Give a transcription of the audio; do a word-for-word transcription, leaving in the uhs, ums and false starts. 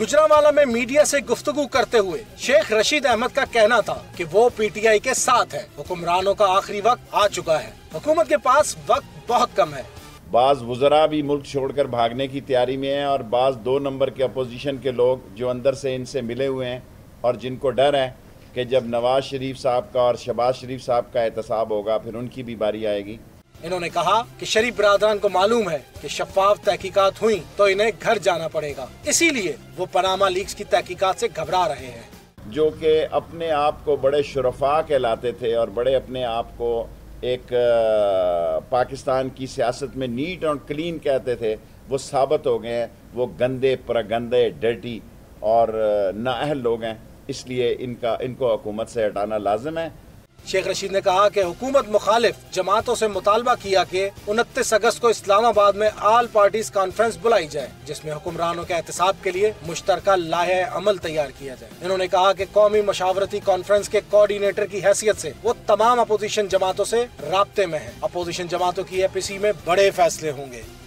गुजरांवाला में मीडिया से गुफ्तगू करते हुए शेख रशीद अहमद का कहना था कि वो पीटीआई के साथ है। हुक्मरानों का आखिरी वक्त आ चुका है, हुकूमत के पास वक्त बहुत कम है। बाज़ वज़रा भी मुल्क छोड़कर भागने की तैयारी में हैं और बाज़ दो नंबर के अपोजिशन के लोग जो अंदर से इनसे मिले हुए हैं और जिनको डर है कि जब नवाज शरीफ साहब का और शहबाज शरीफ साहब का एहतसाब होगा फिर उनकी भी बारी आएगी। इन्होंने कहा कि शरीफ बरादरान को मालूम है कि शफाफ तहकीकात हुई तो इन्हें घर जाना पड़ेगा, इसीलिए वो पनामा लीक्स की तहकीकात से घबरा रहे हैं। जो कि अपने आप को बड़े शुरफा कहलाते थे और बड़े अपने आप को एक पाकिस्तान की सियासत में नीट और क्लीन कहते थे, वो साबित हो गए हैं वो गंदे परगंदे डर्टी और नाअहल लोग हैं। इसलिए इनका इनको हुकूमत से हटाना लाजिम है। शेख रशीद ने कहा कि हुकूमत मुखालिफ जमातों से मुतालबा किया कि उनतीस अगस्त को इस्लामाबाद में आल पार्टीज कॉन्फ्रेंस बुलाई जाए, जिसमें हुक्मरानों के एहतसाब के लिए मुश्तरका लाहे अमल तैयार किया जाए। इन्होंने कहा कि कौमी मशावरती कॉन्फ्रेंस के कोऑर्डिनेटर की हैसियत से वो तमाम अपोजिशन जमातों से राब्ते में है। अपोजिशन जमातों की एपीसी में बड़े फैसले होंगे।